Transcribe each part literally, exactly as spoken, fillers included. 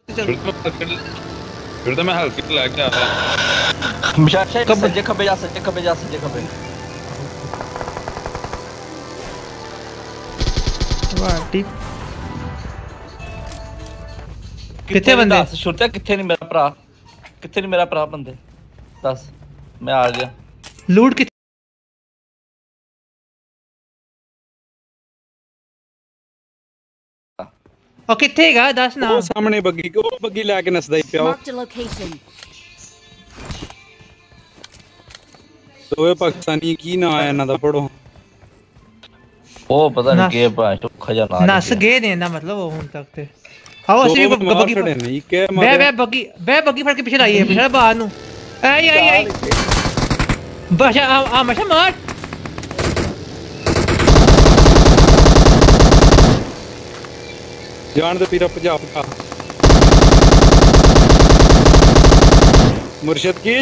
फिर तो मैं हल्की लेके आ रहा मुशाशे सज्जे खब्बे जा सज्जे खब्बे जा सज्जे खब्बे वाह टिप कितने बंदे शुरता कितने नहीं मेरा भरा कितने नहीं मेरा भरा बंदे दस मैं आ गया लूट कितने और कितने गा दस ना वो सामने बग्गी को बग्गी लेके नसदा ही पिया तो ये पाकिस्तानी की ना आया ना दा पढ़ो ओ पता नहीं के पा तो खजाना नस गए ने ना मतलब वो हुन तक ते आओ असली बग्गी खड़े नहीं के बे बे बग्गी बे बग्गी फड़ के पीछे आई है पीछे बाहर नु आई आई आई बस आ आ मशा मार जान दे पीरा पंजाब का मुर्शिद की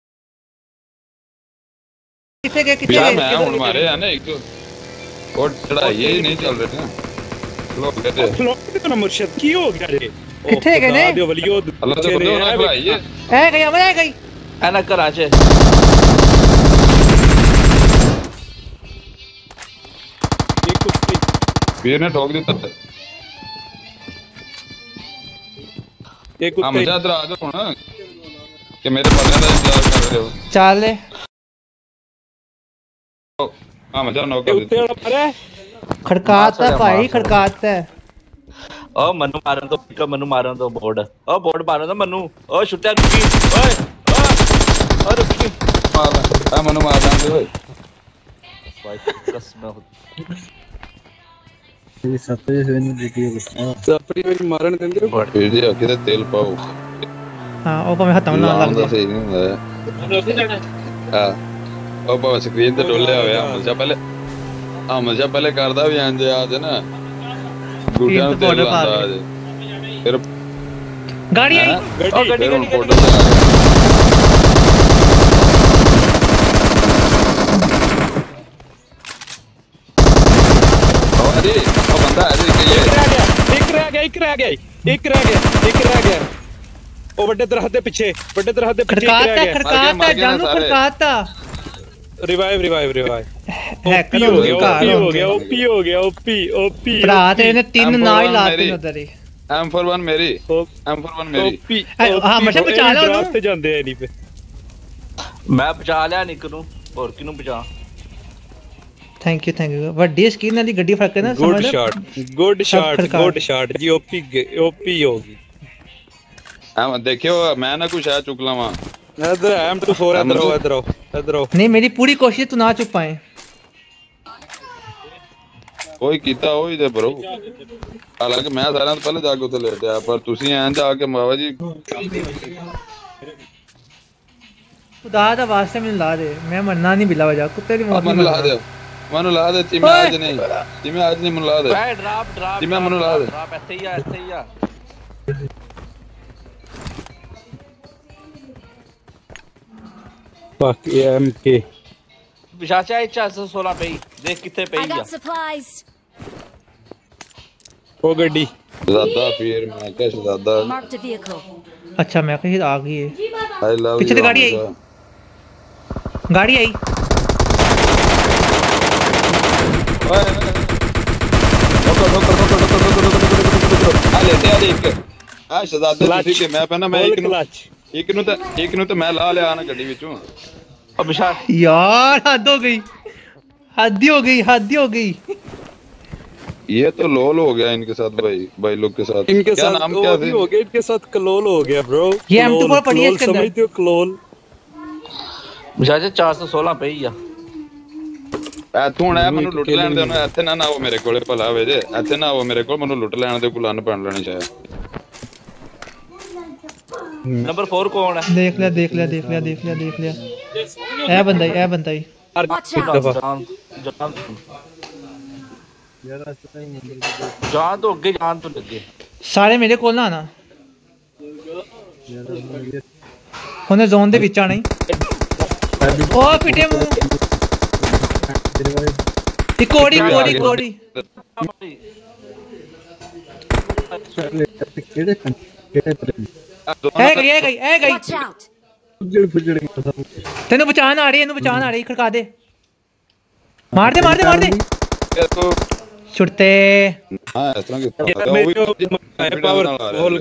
किसे के किसे मैं हुन मारे है ना एक और चढ़ाई ही नहीं चल रहे थे लोग कहते लोग तो मुर्शिद की हो गया रे किथे गए ने दे वलियो अल्लाह से बंदे ना भाई ये ए गई मैं गई एना कराचे एक कुत्ती वीर ने ठोक दी तब एक कुत्ते हम ज्यादा आ जाओ ना कि मेरे बंदे का इंतजार कर रहे हो चल ले हां मजा नौक कर दे उत्ते पर खड़काता है भाई खड़काता है ओ मनु मारन तो पिक मनु मारन तो बोर्ड ओ बोर्ड मारन तो मनु ओ छुट्टिया रुकी ओए ओ रुकी मार आ मनु मार दे ओए भाई कसम ये सपरे से नहीं देखी है सपरे में मारन देंगे फिर दे किधर तेल पाओ हां ओ को मैं हटाऊं ना लग सही नहीं है हां ओ बाबा स्क्रीन ते डोले होया मजा पहले हां मजा पहले करदा भी आंदे आज ना गुड़िया ते लांदा आज फिर गाड़ी आई ओ गड्डी गड्डी फोटो अरे ओ बंदा अरे के एक रह गया एक रह गया एक रह गया एक रह गया ओ बड़े दरख्त दे पीछे बड़े दरख्त दे पीछे खड़काता खड़काता जानू खड़काता रिवाइव रिवाइव रिवाइव हैकर हो गया ओपी हो गया ओपी हो गया ओपी ओपी रात ने तीन ना ही लाते उधर ही एम फोर वन मेरी एम फोर वन मेरी ओपी हां मशा बचा लो रात पे जांदे है नी पे मैं बचा लिया निक नु और किनु बचा थैंक यू थैंक यू वड्डी स्क्रीन वाली गड्डी फक के ना good shot good shot good shot जी ओपी ओपी होगी हम देखियो मैं ना कुछ आ चुकला वहां इधर एम टू फोर इधर आओ इधर आओ इधर आओ नहीं मेरी पूरी कोशिश तू ना चुप पाए ओए कीता ओए दे ब्रो हालांकि मैं सारा तो पहले जाके उते लेट आया पर तुसी ऐं जाके बाबा जी खुदा दा वास्ते मैंने ला दे मैं मरना नहीं बिला वजह कुत्ते दी मौत मन ला दे मन ला दे तिमे आज नहीं तिमे आज नहीं मन ला दे ड्रॉप ड्रॉप तिमे मन ला दे ड्रॉप ऐसे ही आ ऐसे ही आ Fuck M K विशाचा है चार सौ सोलह पे ही देख कितने पे ही ओ गड्डी ज़्यादा फिर मैं क्या ज़्यादा अच्छा मैं कहीं आ गई है आई लव पीछे से गाड़ी आई गाड़ी आई रोको रोको रोको रोको रोको रोको रोको आ ले दे एक आ शहजादे ठीक है मैं पहना मैं एक क्लच एक नु तो एक नु तो मैं ला ले आना गड्डी विचों अब विशाल यार हद हो गई हद हो गई हद हो गई ये तो लोल हो गया इनके साथ भाई भाई लोग के साथ इनके क्या साथ नाम क्या है हो गया इनके साथ कलोल हो गया ब्रो ये एम टू पर पड़ी है इसके अंदर समझते हो कलोल विशाल चार सौ सोलह पे ही आ ਐ ਤੂੰ ਹੁਣ ਮੈਨੂੰ ਲੁੱਟ ਲੈਣ ਦੇ ਉਹਨੂੰ ਇੱਥੇ ਨਾ ਨਾ ਉਹ ਮੇਰੇ ਕੋਲੇ ਭਲਾ ਵੇ ਜੇ ਇੱਥੇ ਨਾ ਉਹ ਮੇਰੇ ਕੋਲ ਮੈਨੂੰ ਲੁੱਟ ਲੈਣ ਦੇ ਕੋਈ ਲੰਨ ਪਣ ਲੈਣੀ ਚਾਹੀਏ नंबर फोर कौन है देख लिया देख लिया देख लिया देख लिया देख लिया ए बंदा ही ए बंदा ही जान तो अगे जान तो लगे सारे मेरे कोल ना आना ਉਹਨੇ ਜ਼ੋਨ ਦੇ ਵਿੱਚ ਆਣਾ ਹੀ ਉਹ ਪਿੱਟੇ ਮੂੰਹ ਇਹ ਕੋੜੀ ਕੋੜੀ ਕੋੜੀ ਕਿਹੜੇ ਇਹ ਗਈ ਇਹ ਗਈ ਇਹ ਗਈ Watch out! ਫੁੱਜੜ ਫੁੱਜੜ ਗਿਆ ਤੈਨੂੰ ਬਚਾਣ ਆ ਰਹੀ ਇਹਨੂੰ ਬਚਾਣ ਆ ਰਹੀ ਖੜਕਾ ਦੇ ਮਾਰ ਦੇ ਮਾਰ ਦੇ ਮਾਰ ਦੇ ਤੂੰ ਛੁੱਟੇ ਹਾਂ ਇਸ ਤਰ੍ਹਾਂ ਕੀਤਾ ਪਾਵਰ ਫੁੱਲ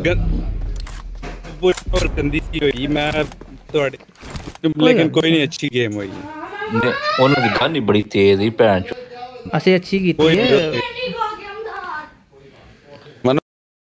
ਬਹੁਤ ਗੰਦੀ ਸੀ ਹੋਈ ਮੈਂ ਤੁਹਾਡੇ ਲੇਕਿਨ ਕੋਈ ਨਹੀਂ ਅੱਛੀ ਗੇਮ ਹੋਈ ਉਹਨਾਂ ਦੀ ਗਨ ਹੀ ਬੜੀ ਤੇਜ਼ ਹੀ ਭੈਣ ਚੋ ਅਸੀਂ ਅੱਛੀ ਕੀਤੀ ਹੈ